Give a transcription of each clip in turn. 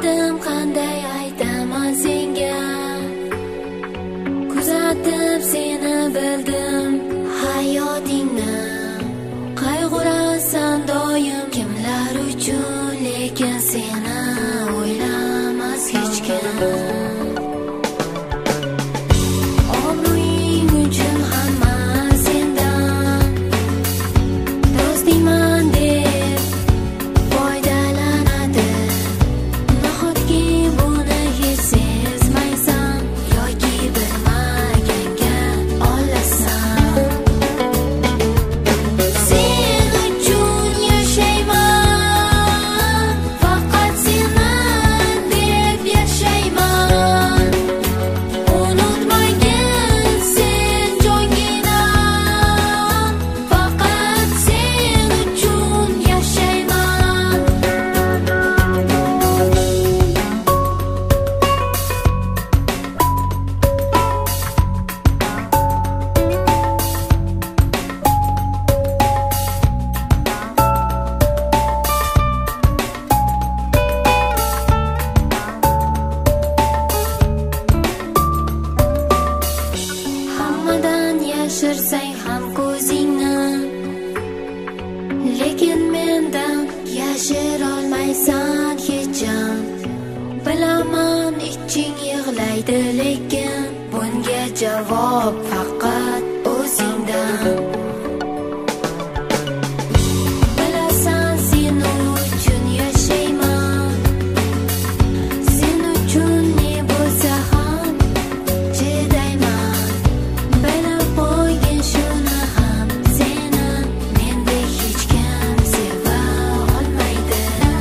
Bilmadim qanday aytaman senga, kuzatib seni bildim hayotingni. Qayg'urasan doim kimlar uchun, lekin seni o'ylamas hech kim. Obro'ying uchun hamma sendan do'stman deb foydalanadi. Nahotki buni hech sezmaysan yoki bilmaganga olasan. Sen uchun yashayman, faqat seni deb yashayman. Unutmagin sen jonginam, faqat sen uchun yashayman. Hammadan yashirsang ham ko'zingni, lekin mendan yashirolmaysan hecham. Bilaman iching yig'laydi, lekin bunga javob faqat o'zingdan. Bilasan sen uchun yashayman, sen uchun ne bo'lsa ham chidayman. Bilib qo'ygin shuni ham, seni mendek hech kim seva olmaydi.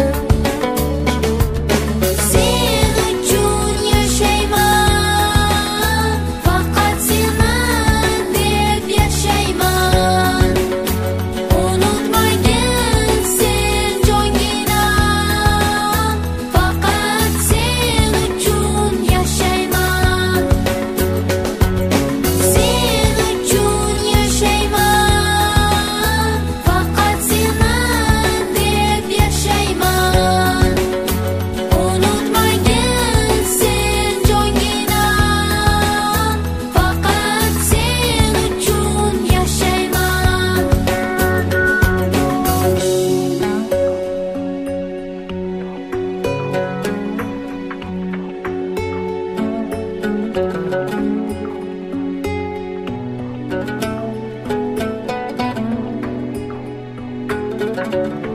Sen uchun yashayman, faqat seni deb yashayman. Unutmagin sen jonginam, faqat sen uchun yashayman. Sen uchun yashayman, faqat seni deb yashayman. Unutmagin sen jonginam, faqat sen uchun yashayman. Thank you.